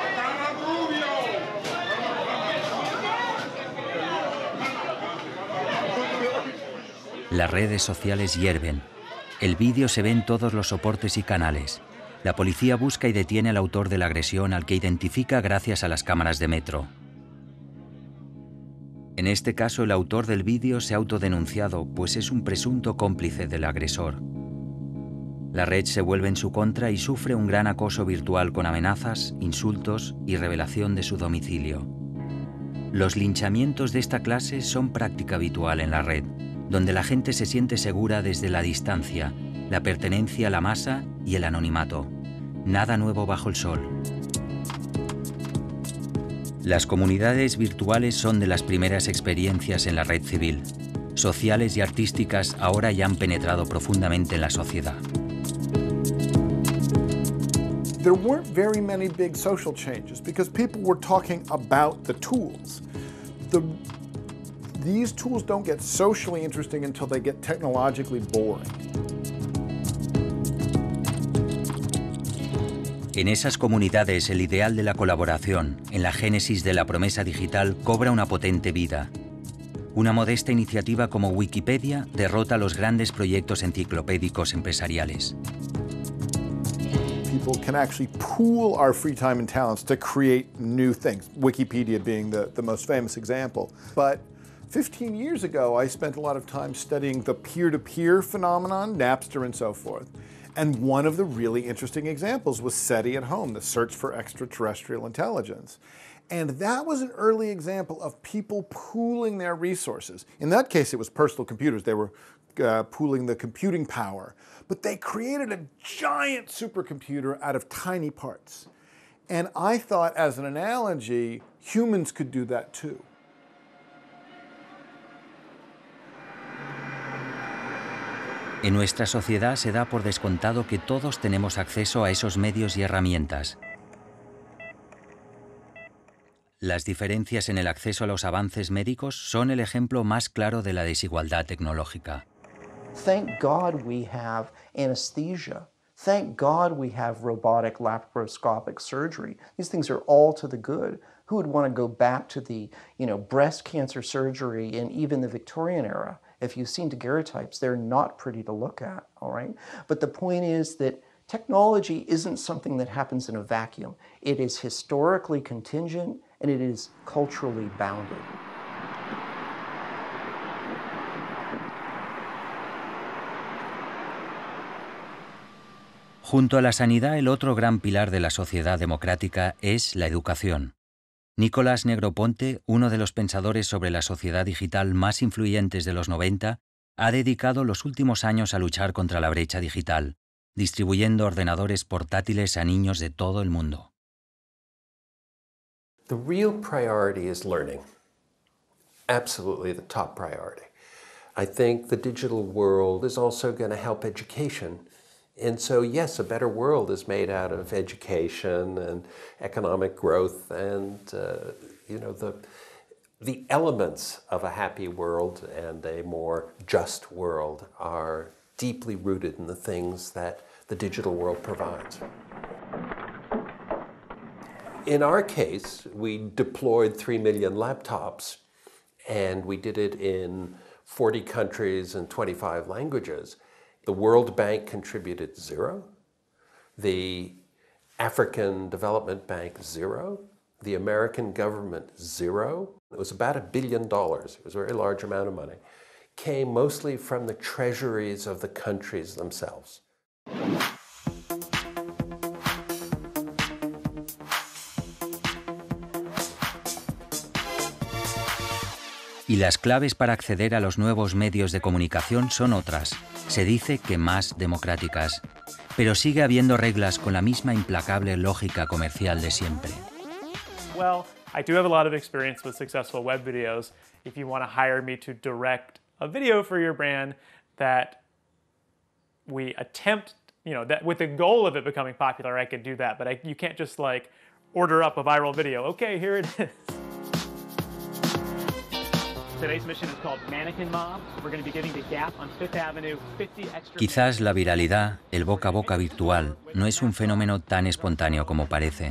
Las redes sociales hierven. El vídeo se ve en todos los soportes y canales. La policía busca y detiene al autor de la agresión, al que identifica gracias a las cámaras de metro. En este caso, el autor del vídeo se ha autodenunciado, pues es un presunto cómplice del agresor. La red se vuelve en su contra y sufre un gran acoso virtual con amenazas, insultos y revelación de su domicilio. Los linchamientos de esta clase son práctica habitual en la red, donde la gente se siente segura desde la distancia, la pertenencia a la masa y el anonimato. Nada nuevo bajo el sol. Las comunidades virtuales son de las primeras experiencias en la red civil. Sociales y artísticas ahora ya han penetrado profundamente en la sociedad.
There weren't very many big social changes because people were talking about the tools. The, these tools don't get socially interesting until they get technologically boring.
En esas comunidades el ideal de la colaboración, en la génesis de la promesa digital, cobra una potente vida. Una modesta iniciativa como Wikipedia derrota los grandes proyectos enciclopédicos empresariales.
People can actually pool our free time and talents to create new things, Wikipedia being the, the most famous example. But fifteen years ago, I spent a lot of time studying the peer-to-peer phenomenon, Napster and so forth. And one of the really interesting examples was SETI at Home, the Search for Extraterrestrial Intelligence. And that was an early example of people pooling their resources. In that case, it was personal computers. They were uh, pooling the computing power. But they created a giant supercomputer out of tiny parts. And I thought, as an analogy, humans could do that too.
En nuestra sociedad se da por descontado que todos tenemos acceso a esos medios y herramientas. Las diferencias en el acceso a los avances médicos son el ejemplo más claro de la desigualdad tecnológica.
Thank God we have anesthesia. Thank God we have robotic laparoscopic surgery. These things are all to the good. Who would want to go back to the, you know, breast cancer surgery in even the Victorian era? If you've seen daguerreotypes, they're not pretty to look at, all right? But the point is that technology isn't something that happens in a vacuum. It is historically contingent and it is culturally bounded.
Junto a la sanidad, el otro gran pilar de la sociedad democrática es la educación. Nicolás Negroponte, uno de los pensadores sobre la sociedad digital más influyentes de los noventa, ha dedicado los últimos años a luchar contra la brecha digital, distribuyendo ordenadores portátiles a niños de todo el mundo.
The real priority is learning. Absolutely the top priority. I think the digital world is also going to help education. And so, yes, a better world is made out of education and economic growth and, uh, you know, the, the elements of a happy world and a more just world are deeply rooted in the things that the digital world provides. In our case, we deployed three million laptops, and we did it in forty countries and twenty-five languages. The World Bank contributed zero, the African Development Bank zero, the American government zero. It was about a billion dollars, it was a very large amount of money, came mostly from the treasuries of the countries themselves.
Y las claves para acceder a los nuevos medios de comunicación son otras. Se dice que más democráticas. Pero sigue habiendo reglas con la misma implacable lógica comercial de siempre.
Well, I do have a lot of experience with successful web videos. If you want to hire me to direct a video for your brand that we attempt, you know, that with the goal of it becoming popular, I could do that. But I, you can't just like order up a viral video. Okay, here it is. Today's mission is called Mannequin Mob. We're going to be giving the Gap on Fifth Avenue fifty extra...
Quizás la viralidad, el boca a boca virtual, no es un fenómeno tan espontáneo como parece.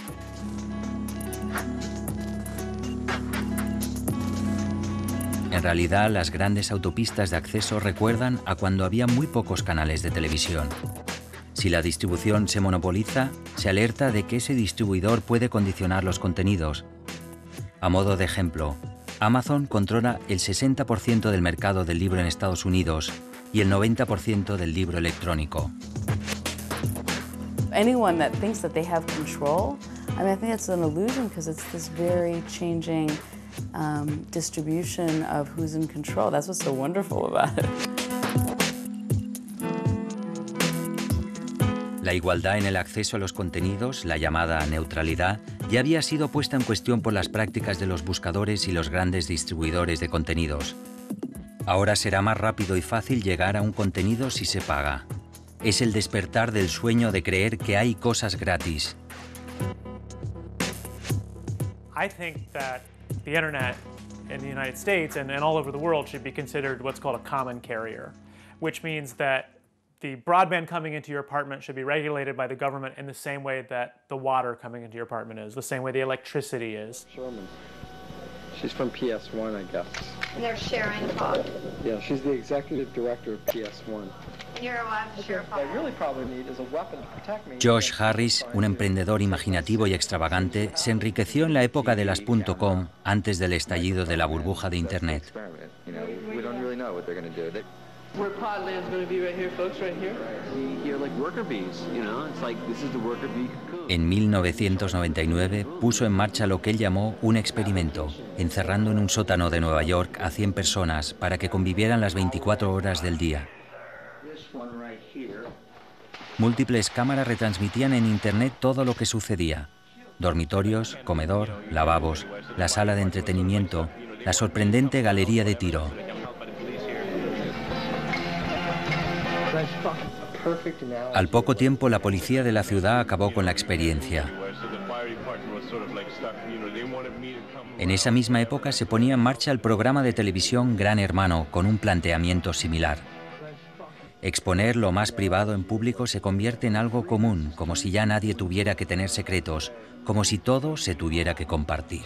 En realidad, las grandes autopistas de acceso recuerdan a cuando había muy pocos canales de televisión. Si la distribución se monopoliza, se alerta de que ese distribuidor puede condicionar los contenidos. A modo de ejemplo, Amazon controla el sesenta por ciento del mercado del libro en Estados Unidos y el noventa por ciento del libro electrónico.
Anyone that thinks that they have control, I mean, I think it's an illusion because it's this very changing um, distribution of who's in control. That's what's so wonderful about it.
La igualdad en el acceso a los contenidos, la llamada neutralidad, ya había sido puesta en cuestión por las prácticas de los buscadores y los grandes distribuidores de contenidos. Ahora será más rápido y fácil llegar a un contenido si se paga. Es el despertar del sueño de creer que hay cosas gratis.
I think that the internet in the United States and, and all over the world should be considered what's called a common carrier, which means that the broadband coming into your apartment should be regulated by the government in the same way that the water coming into your apartment is, the same way the electricity is.
Sherman. She's from P S one, I guess.
And they're sharing pod.
Yeah, she's the executive director of P S one.
You're allowed to share pod.
What I really probably need is a weapon to protect me.
Josh Harris, un emprendedor imaginativo y extravagante, se enriqueció en la época de las .com antes del estallido de la burbuja de Internet.
Where pod land's going to be right here, folks, right here. You're like worker bees, you know? It's like this is the worker bee cocoon.
En mil novecientos noventa y nueve puso en marcha lo que él llamó un experimento, encerrando en un sótano de Nueva York a cien personas para que convivieran las veinticuatro horas del día. Múltiples cámaras retransmitían en Internet todo lo que sucedía. Dormitorios, comedor, lavabos, la sala de entretenimiento, la sorprendente galería de tiro. Al poco tiempo, la policía de la ciudad acabó con la experiencia. En esa misma época se ponía en marcha el programa de televisión Gran Hermano con un planteamiento similar. Exponer lo más privado en público se convierte en algo común, como si ya nadie tuviera que tener secretos, como si todo se tuviera que compartir.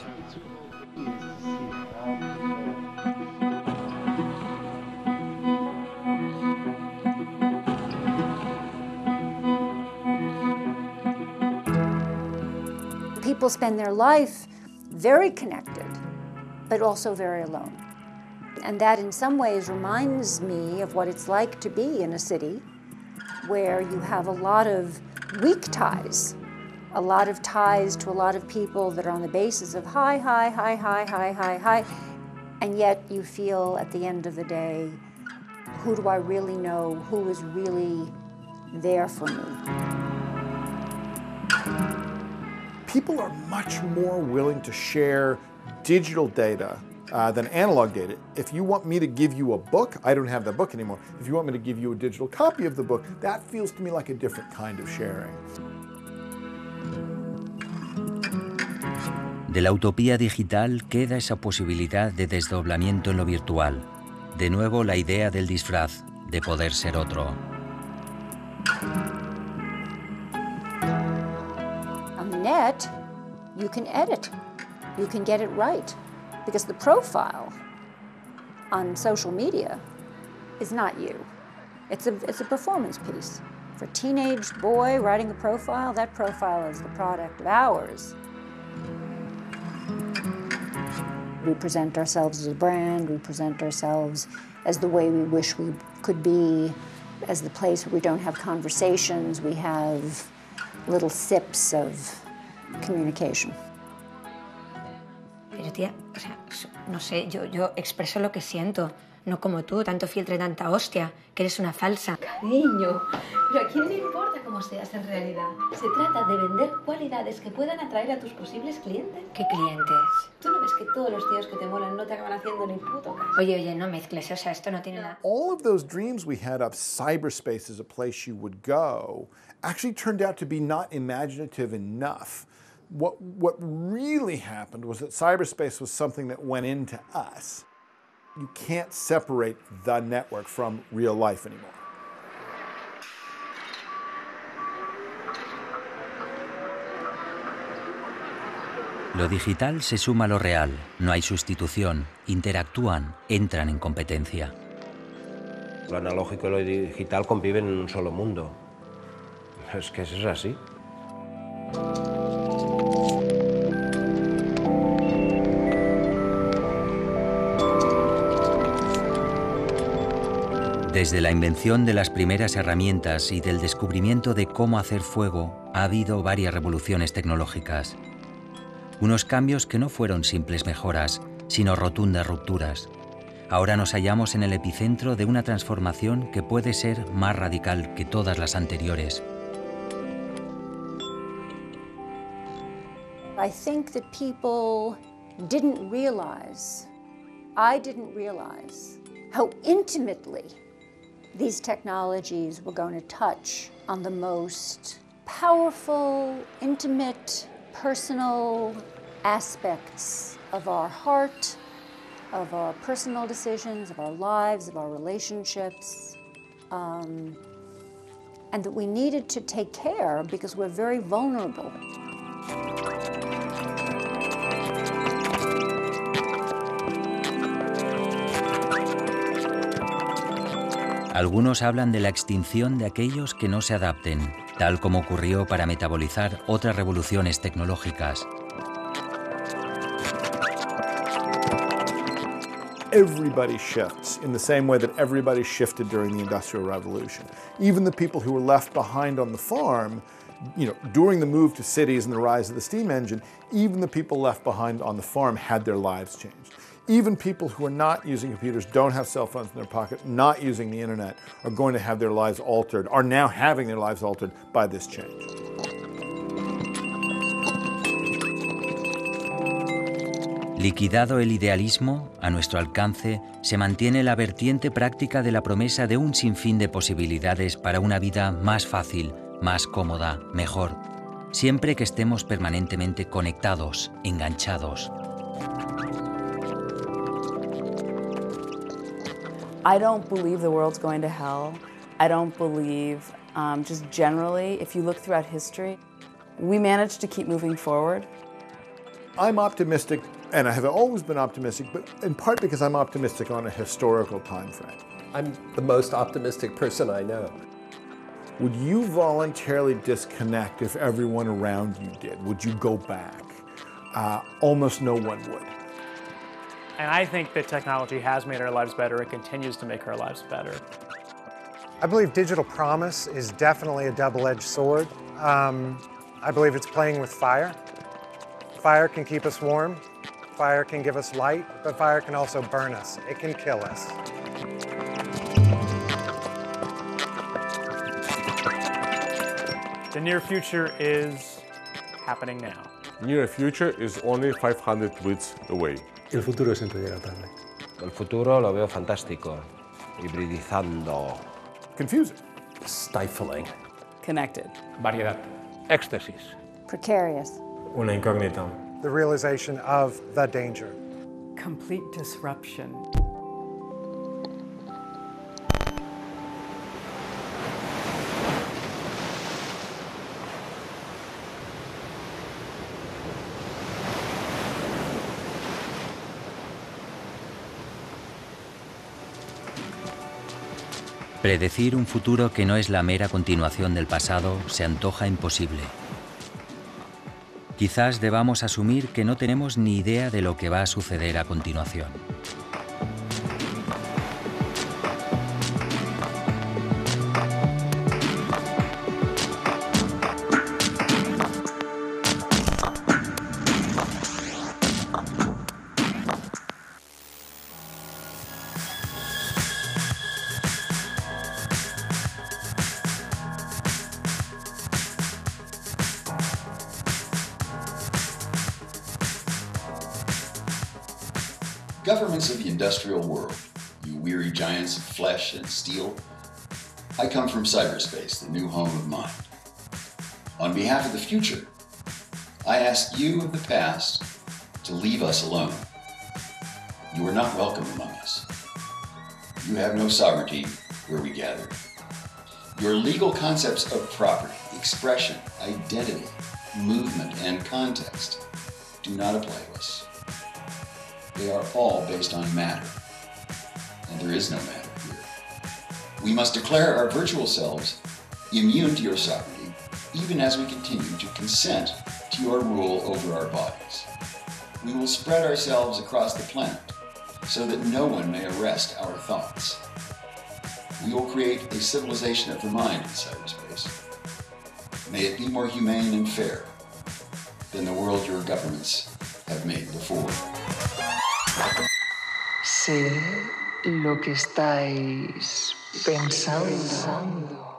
People spend their life very connected, but also very alone. And that in some ways reminds me of what it's like to be in a city where you have a lot of weak ties, a lot of ties to a lot of people that are on the basis of hi, hi, hi, hi, hi, hi, hi, and yet you feel at the end of the day, who do I really know, who is really there for me?
People are much more willing to share digital data uh, than analog data. If you want me to give you a book, I don't have that book anymore. If you want me to give you a digital copy of the book, that feels to me like a different kind of sharing.
De la utopía digital queda esa posibilidad de desdoblamiento en lo virtual. De nuevo la idea del disfraz, de poder ser otro.
On the net, you can edit. You can get it right. Because the profile on social media is not you. It's a, it's a performance piece. For a teenage boy writing a profile, that profile is the product of hours. We present ourselves as a brand, we present ourselves as the way we wish we could be, as the place where we don't have conversations, we have little sips of communication.
Pero tía, o sea, no sé, yo, yo expreso lo que siento, no como tú, tanto filtro y tanta hostia, que eres una falsa.
Cariño, pero ¿a quién le importa cómo seas en realidad? Se trata de vender cualidades que puedan atraer a tus posibles clientes.
¿Qué clientes?
¿Tú no ves que todos los tíos que te molan no te acaban haciendo ni puto caso?
Oye, oye, no mezcles, o sea, esto no tiene nada.
All of those dreams we had of cyberspace as a place you would go actually turned out to be not imaginative enough. What, what really happened was that cyberspace was something that went into us. You can't separate the network from real life anymore.
Lo digital se suma a lo real, no hay sustitución, interactúan, entran en competencia.
Lo analógico y lo digital conviven en un solo mundo. Es que eso es así. Desde la invención de las primeras herramientas y del descubrimiento de cómo hacer fuego, ha habido varias revoluciones tecnológicas. Unos cambios que no fueron simples mejoras, sino rotundas rupturas. Ahora nos hallamos en el epicentro de una transformación que puede ser más radical que todas las anteriores.
I think that people didn't realize, I didn't realize how intimately these technologies were going to touch on the most powerful, intimate, personal aspects of our heart, of our personal decisions, of our lives, of our relationships. Um, and that we needed to take care because we're very vulnerable.
Algunos hablan de la extinción de aquellos que no se adapten, tal como ocurrió para metabolizar otras revoluciones tecnológicas.
Everybody shifts in the same way that everybody shifted during the Industrial Revolution. Even the people who were left behind on the farm, you know, during the move to cities and the rise of the steam engine, even the people left behind on the farm had their lives changed. Even people who are not using computers, don't have cell phones in their pocket, not using the internet, are going to have their lives altered, are now having their lives altered by this change.
Liquidado el idealismo, a nuestro alcance se mantiene la vertiente práctica de la promesa de un sinfín de posibilidades para una vida más fácil, más cómoda, mejor, siempre que estemos permanentemente conectados, enganchados.
I don't believe the world's going to hell. I don't believe, um, just generally, if you look throughout history, we managed to keep moving forward.
I'm optimistic, and I have always been optimistic, but in part because I'm optimistic on a historical time frame.
I'm the most optimistic person I know.
Would you voluntarily disconnect if everyone around you did? Would you go back? Uh, almost no one would.
And I think that technology has made our lives better. It continues to make our lives better.
I believe digital promise is definitely a double-edged sword. Um, I believe it's playing with fire. Fire can keep us warm. Fire can give us light, but fire can also burn us. It can kill us.
The near future is happening now.
Near future is only five hundred weeks away.
El futuro siempre llega tarde.
El futuro lo veo fantástico, hibridizando.
Confusing.
Stifling.
Connected.
Variedad. Éxtasis.
Precarious.
Una incógnita.
The realization of the danger.
Complete disruption.
Predecir un futuro que no es la mera continuación del pasado se antoja imposible. Quizás debamos asumir que no tenemos ni idea de lo que va a suceder a continuación.
Governments of the industrial world, you weary giants of flesh and steel, I come from cyberspace, the new home of mind. On behalf of the future, I ask you of the past to leave us alone. You are not welcome among us. You have no sovereignty where we gather. Your legal concepts of property, expression, identity, movement, and context do not apply to us. They are all based on matter, and there is no matter here. We must declare our virtual selves immune to your sovereignty, even as we continue to consent to your rule over our bodies. We will spread ourselves across the planet so that no one may arrest our thoughts. We will create a civilization of the mind in cyberspace. May it be more humane and fair than the world your governments have made before.
Sé lo que estáis pensando.